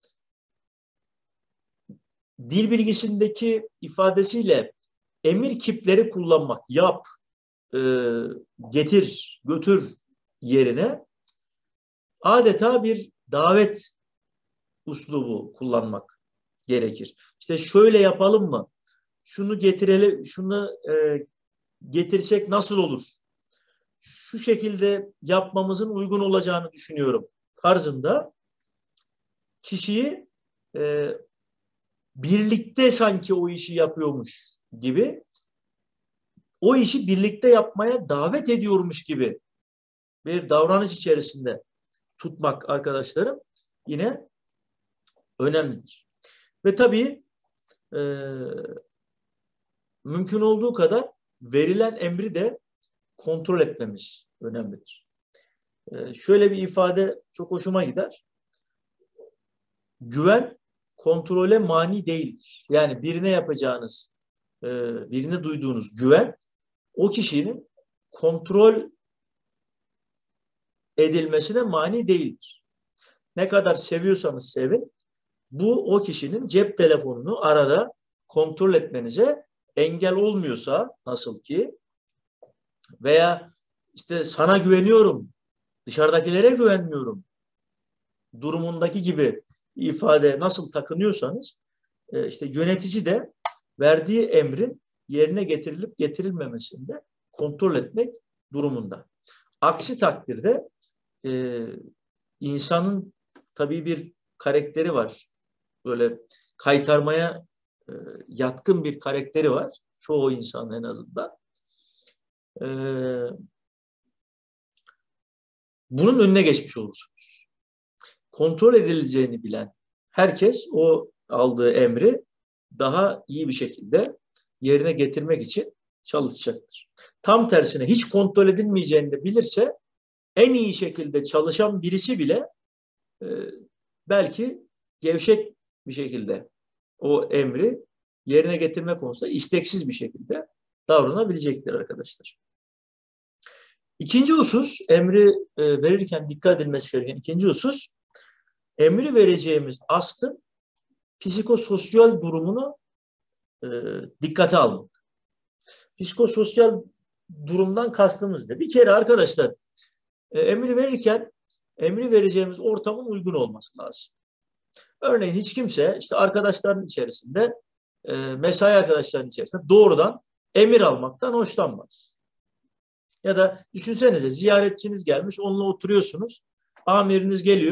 Speaker 1: dil bilgisindeki ifadesiyle emir kipleri kullanmak, yap, e, getir, götür yerine adeta bir davet uslubu kullanmak gerekir. İşte şöyle yapalım mı? Şunu getirelim, şunu e, getirsek nasıl olur? Şu şekilde yapmamızın uygun olacağını düşünüyorum tarzında kişiyi e, birlikte sanki o işi yapıyormuş gibi, o işi birlikte yapmaya davet ediyormuş gibi bir davranış içerisinde tutmak arkadaşlarım yine önemlidir. Ve tabii e, mümkün olduğu kadar verilen emri de kontrol etmemiz önemlidir. E, şöyle bir ifade çok hoşuma gider. Güven kontrole mani değildir. Yani birine yapacağınız, e, birine duyduğunuz güven o kişinin kontrol edilmesine mani değildir. Ne kadar seviyorsanız sevin, bu o kişinin cep telefonunu arada kontrol etmenize engel olmuyorsa nasıl ki, veya işte sana güveniyorum, dışarıdakilere güvenmiyorum durumundaki gibi ifade nasıl takınıyorsanız, işte yönetici de verdiği emrin yerine getirilip getirilmemesini de kontrol etmek durumunda. Aksi takdirde e, insanın tabii bir karakteri var. Böyle kaytarmaya e, yatkın bir karakteri var. Çoğu insan en azından. E, bunun önüne geçmiş olursunuz. Kontrol edileceğini bilen herkes o aldığı emri daha iyi bir şekilde yerine getirmek için çalışacaktır. Tam tersine hiç kontrol edilmeyeceğini de bilirse en iyi şekilde çalışan birisi bile e, belki gevşek bir şekilde o emri yerine getirme konusunda isteksiz bir şekilde davranabilecektir arkadaşlar. İkinci husus, emri e, verirken dikkat edilmesi gereken ikinci husus, emri vereceğimiz aslın psikososyal durumunu e, dikkate almak. Psikososyal durumdan kastımız ne? Bir kere arkadaşlar e, emri verirken emri vereceğimiz ortamın uygun olması lazım. Örneğin hiç kimse işte arkadaşların içerisinde e, mesai arkadaşların içerisinde doğrudan emir almaktan hoşlanmaz. Ya da düşünsenize ziyaretçiniz gelmiş, onunla oturuyorsunuz. Amiriniz geliyor.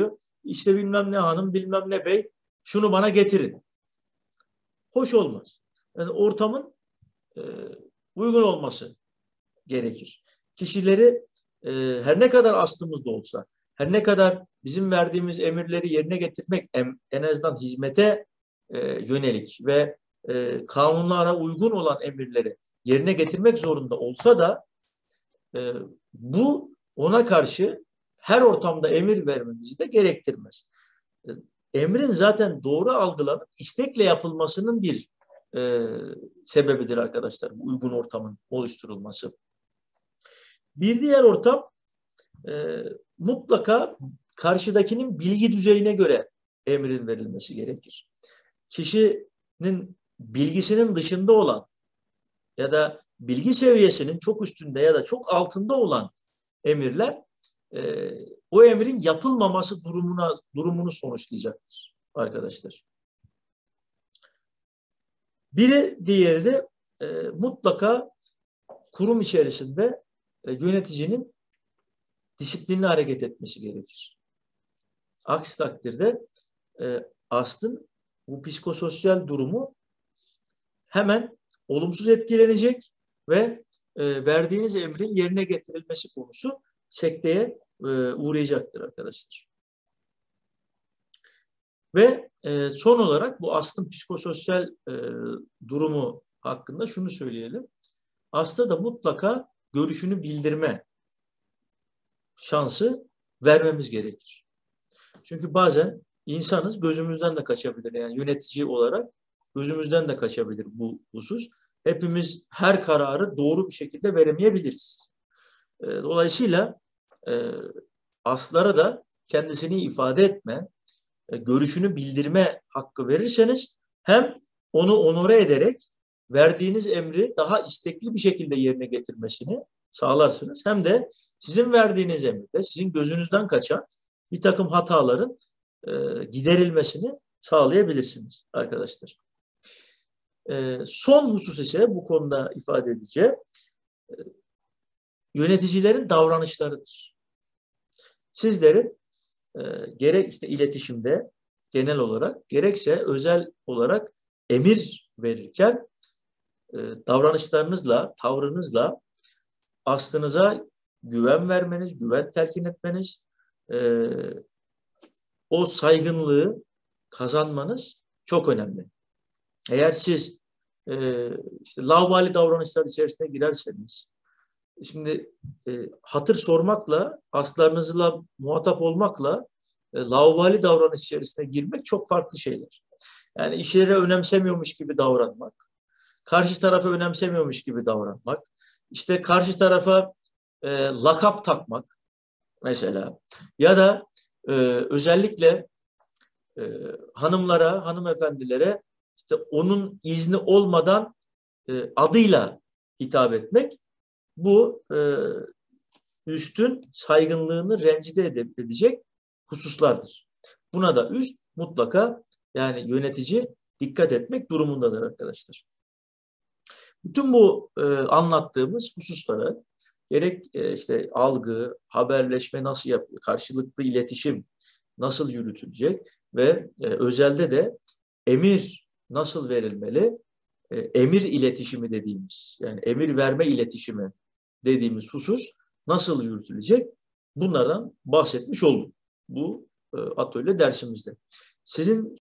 Speaker 1: işte bilmem ne hanım, bilmem ne bey, şunu bana getirin. Hoş olmaz. Yani ortamın e, uygun olması gerekir. Kişileri e, her ne kadar aslımızda olsa, her ne kadar bizim verdiğimiz emirleri yerine getirmek en, en azından hizmete e, yönelik ve e, kanunlara uygun olan emirleri yerine getirmek zorunda olsa da e, bu ona karşı her ortamda emir vermemizi de gerektirmez. E, emrin zaten doğru algılanıp istekle yapılmasının bir e, sebebidir arkadaşlar, bu uygun ortamın oluşturulması. Bir diğer ortam e, mutlaka karşıdakinin bilgi düzeyine göre emrin verilmesi gerekir. Kişinin bilgisinin dışında olan ya da bilgi seviyesinin çok üstünde ya da çok altında olan emirler e, o emrin yapılmaması durumuna durumunu sonuçlayacaktır arkadaşlar. Biri diğeri de e, mutlaka kurum içerisinde e, yöneticinin disiplinli hareket etmesi gerekir. Aksi takdirde e, aslın bu psikososyal durumu hemen olumsuz etkilenecek ve e, verdiğiniz emrin yerine getirilmesi konusu sekteye e, uğrayacaktır arkadaşlar. Ve e, son olarak bu aslın psikososyal e, durumu hakkında şunu söyleyelim. Asla da mutlaka görüşünü bildirme şansı vermemiz gerekir. Çünkü bazen insanız, gözümüzden de kaçabilir. Yani yönetici olarak gözümüzden de kaçabilir bu husus. Hepimiz her kararı doğru bir şekilde veremeyebiliriz. E, dolayısıyla e, aslara da kendisini ifade etme, e, görüşünü bildirme hakkı verirseniz hem onu onore ederek verdiğiniz emri daha istekli bir şekilde yerine getirmesini sağlarsınız. Hem de sizin verdiğiniz emirde sizin gözünüzden kaçan bir takım hataların e, giderilmesini sağlayabilirsiniz arkadaşlar. E, son husus ise bu konuda ifade edeceğim e, yöneticilerin davranışlarıdır. Sizlerin e, gerek işte iletişimde genel olarak gerekse özel olarak emir verirken e, davranışlarınızla, tavrınızla aslınıza güven vermeniz, güven telkin etmeniz, e, o saygınlığı kazanmanız çok önemli. Eğer siz e, işte laubali davranışlar içerisine girerseniz, şimdi e, hatır sormakla, aslarınızla muhatap olmakla e, laubali davranış içerisine girmek çok farklı şeyler. Yani işleri önemsemiyormuş gibi davranmak, karşı tarafı önemsemiyormuş gibi davranmak, işte karşı tarafa e, lakap takmak mesela ya da e, özellikle e, hanımlara, hanımefendilere işte onun izni olmadan e, adıyla hitap etmek, bu e, üstün saygınlığını rencide edecek hususlardır. Buna da üst mutlaka yani yönetici dikkat etmek durumundadır arkadaşlar. Bütün bu e, anlattığımız hususları gerek e, işte algı, haberleşme nasıl yapılır, karşılıklı iletişim nasıl yürütülecek ve e, özelde de emir nasıl verilmeli, e, emir iletişimi dediğimiz yani emir verme iletişimi dediğimiz husus nasıl yürütülecek, bunlardan bahsetmiş oldum bu e, atölye dersimizde. Sizin